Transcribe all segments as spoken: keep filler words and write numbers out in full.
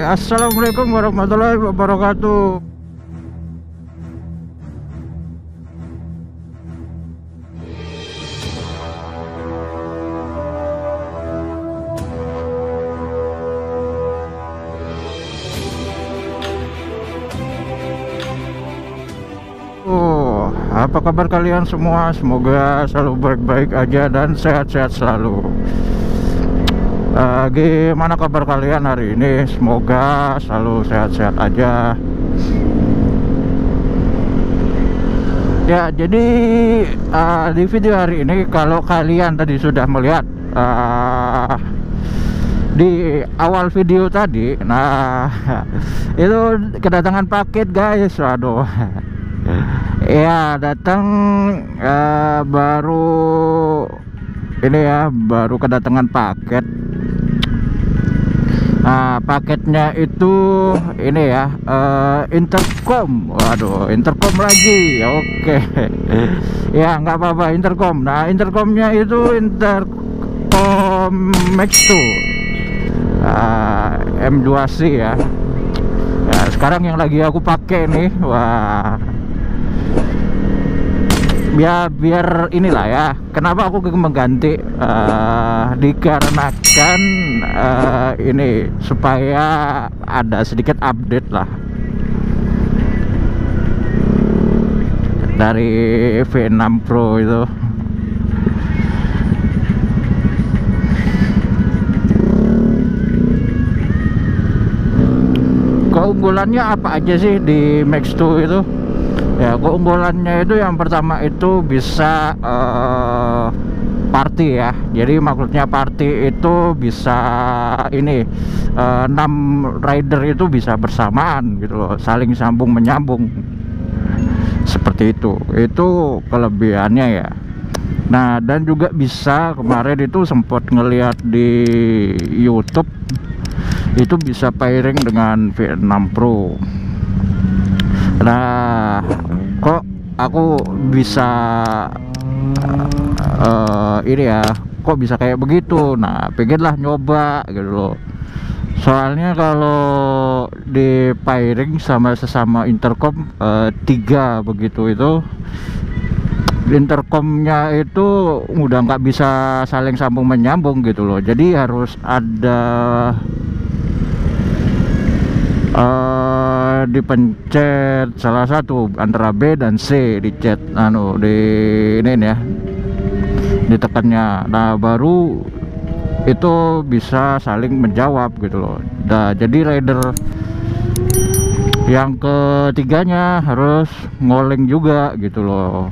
assalamualaikum warahmatullahi wabarakatuh. Oh, apa kabar kalian semua? Semoga selalu baik-baik aja dan sehat-sehat selalu. Uh, gimana kabar kalian hari ini? Semoga selalu sehat-sehat aja. Ya, jadi uh, di video hari ini, kalau kalian tadi sudah melihat uh, di awal video tadi, nah itu kedatangan paket guys. Waduh. Ya, datang uh, baru ini ya, baru kedatangan paket. Nah, paketnya itu ini ya, uh, intercom. Waduh, intercom lagi. Oke. Ya, nggak apa-apa, intercom. Nah, intercomnya itu intercom Max two uh, M dua C ya. Ya, sekarang yang lagi aku pakai nih. Wah, ya biar inilah ya, kenapa aku mengganti, uh, dikarenakan uh, ini supaya ada sedikit update lah dari V enam Pro itu. Keunggulannya apa aja sih di Max two itu? Ya, keunggulannya itu yang pertama itu bisa uh, party ya. Jadi maksudnya party itu bisa ini uh, enam rider itu bisa bersamaan gitu loh, saling sambung menyambung seperti itu. Itu kelebihannya ya. Nah, dan juga bisa, kemarin itu sempat ngelihat di YouTube, itu bisa pairing dengan V enam Pro. Nah, kok aku bisa uh, ini ya, kok bisa kayak begitu? Nah, pengenlah nyoba gitu loh. Soalnya kalau di pairing sama sesama intercom uh, tiga begitu, itu intercomnya itu udah nggak bisa saling sambung menyambung gitu loh. Jadi harus ada Uh, dipencet salah satu antara B dan C, dicet anu di ini ya, ditekannya. Nah, baru itu bisa saling menjawab gitu loh. Nah, jadi rider yang ketiganya harus ngoling juga gitu loh.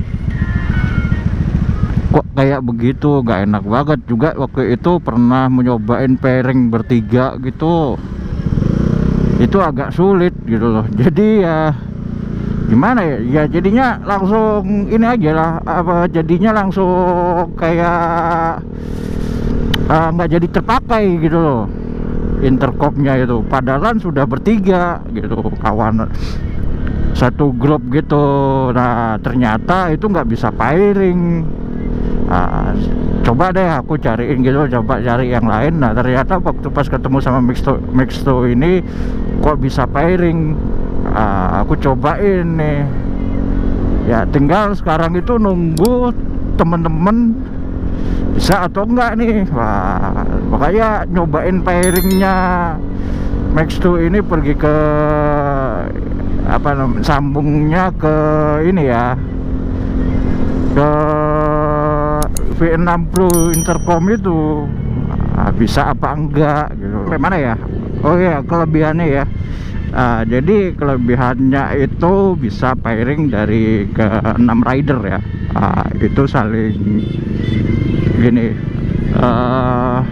Kok kayak begitu, gak enak banget juga. Waktu itu pernah mencobain pairing bertiga gitu, itu agak sulit gitu loh. Jadi ya gimana ya, ya jadinya langsung ini aja lah, apa jadinya langsung kayak nggak uh, jadi terpakai gitu loh intercomnya itu, padahal sudah bertiga gitu, kawan satu grup gitu. Nah, ternyata itu nggak bisa pairing. Nah, coba deh aku cariin gitu, coba cari yang lain. Nah, ternyata waktu pas ketemu sama Max two, Max two ini kok bisa pairing. Nah, aku cobain nih ya, tinggal sekarang itu nunggu temen-temen bisa atau enggak nih. Wah, makanya nyobain pairingnya Max two ini, pergi ke apa namanya, sambungnya ke ini ya, ke V enam Pro intercom itu. Nah, bisa apa enggak gitu. Bagaimana ya? Oh ya, kelebihannya ya. Nah, jadi kelebihannya itu bisa pairing dari ke enam rider ya. Nah, itu saling gini, uh,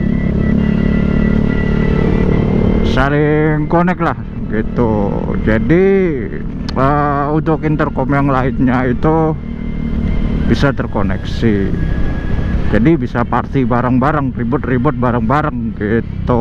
saling connect lah gitu. Jadi uh, untuk intercom yang lainnya itu bisa terkoneksi, jadi bisa party bareng-bareng, ribut-ribut bareng-bareng gitu.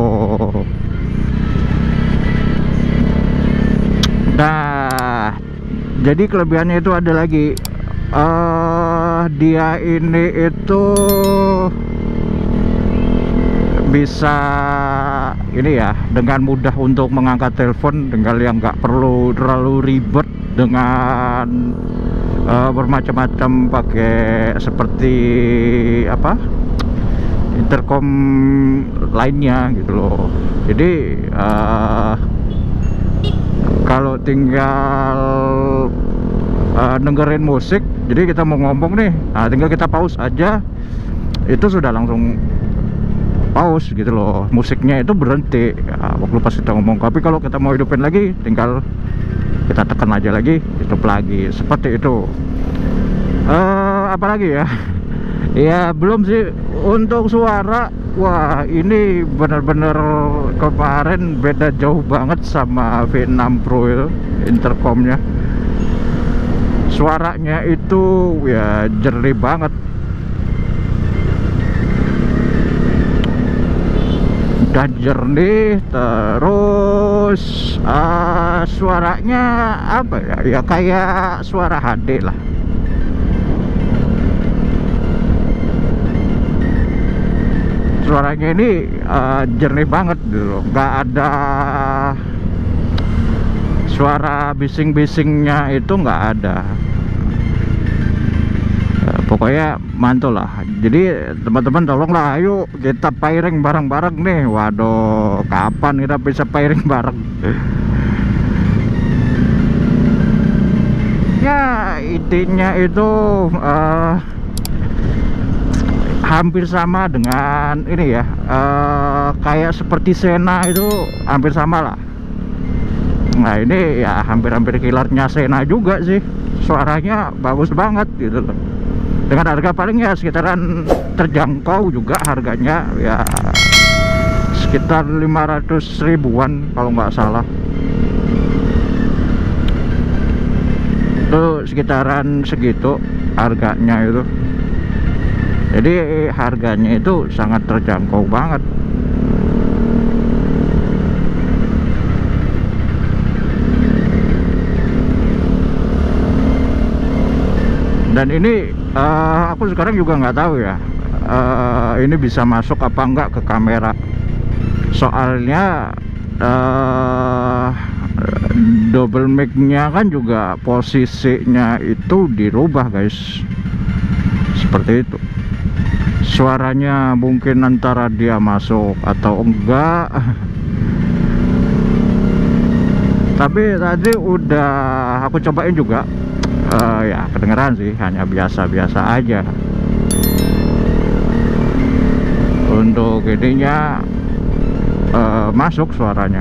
Nah, jadi kelebihannya itu ada lagi, uh, dia ini itu bisa ini ya, dengan mudah untuk mengangkat telepon, dengan yang nggak perlu terlalu ribet dengan uh, bermacam-macam pakai seperti apa intercom lainnya gitu loh. Jadi uh, kalau tinggal uh, dengerin musik, jadi kita mau ngomong nih, nah tinggal kita pause aja, itu sudah langsung pause gitu loh, musiknya itu berhenti ya, waktu pas kita ngomong. Tapi kalau kita mau hidupin lagi, tinggal kita tekan aja lagi, hidup lagi, seperti itu. Uh, apalagi ya, ya belum sih untuk suara. Wah, ini bener-bener kemarin beda jauh banget sama V enam Pro itu, intercomnya. Suaranya itu ya jernih banget. Dan jernih, terus uh, suaranya apa ya? Ya kayak suara H D lah. Suaranya ini uh, jernih banget gitu, nggak ada suara bising-bisingnya, itu nggak ada. Uh, pokoknya mantul lah. Jadi teman-teman tolonglah, ayo kita pairing bareng-bareng nih. Waduh, kapan kita bisa pairing bareng? Ya intinya itu uh, hampir sama dengan ini ya, uh, kayak seperti Sena itu hampir sama lah. Nah ini ya hampir-hampir killernya Sena juga sih, suaranya bagus banget gitu loh. Dengan harga paling ya sekitaran terjangkau juga harganya, ya sekitar lima ratus ribuan kalau nggak salah. Itu sekitaran segitu harganya itu. Jadi harganya itu sangat terjangkau banget. Dan ini uh, aku sekarang juga nggak tahu ya, uh, ini bisa masuk apa enggak ke kamera. Soalnya uh, double mic-nya kan juga posisinya itu dirubah guys, seperti itu. Suaranya mungkin antara dia masuk atau enggak. Tapi tadi udah aku cobain juga, uh, ya kedengeran sih, hanya biasa-biasa aja. Untuk ininya uh, masuk suaranya.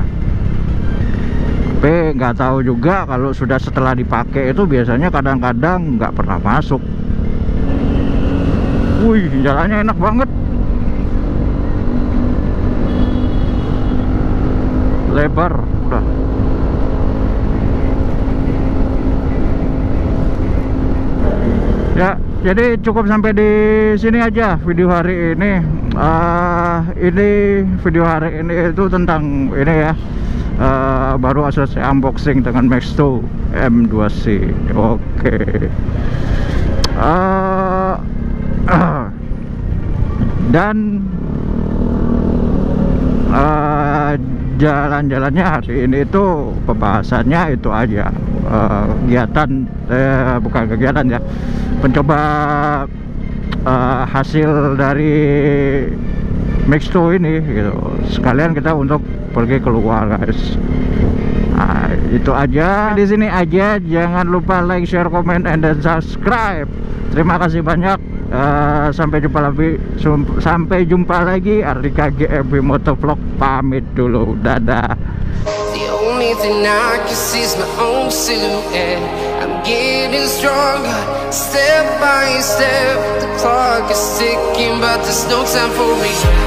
Tapi nggak tahu juga kalau sudah setelah dipakai itu biasanya kadang-kadang nggak pernah masuk. Wih, jalannya enak banget. Lebar udah. Ya, jadi cukup sampai di sini aja video hari ini. Uh, ini video hari ini itu tentang ini ya. Uh, baru selesai unboxing dengan Max two M dua C. Oke. Okay. Uh, dan uh, jalan-jalannya hari ini itu pembahasannya itu aja, uh, kegiatan eh, bukan kegiatan ya, mencoba uh, hasil dari Max two ini gitu. Sekalian kita untuk pergi keluar guys. Nah, itu aja di sini aja. Jangan lupa like, share, comment, and then subscribe. Terima kasih banyak. Uh, sampai jumpa lagi. Sampai jumpa lagi. Ardika G M B Motovlog pamit dulu. Dadah. The only thing I can see is my own silhouette. I'm getting stronger, step by step. The clock is ticking, but there's no time for me.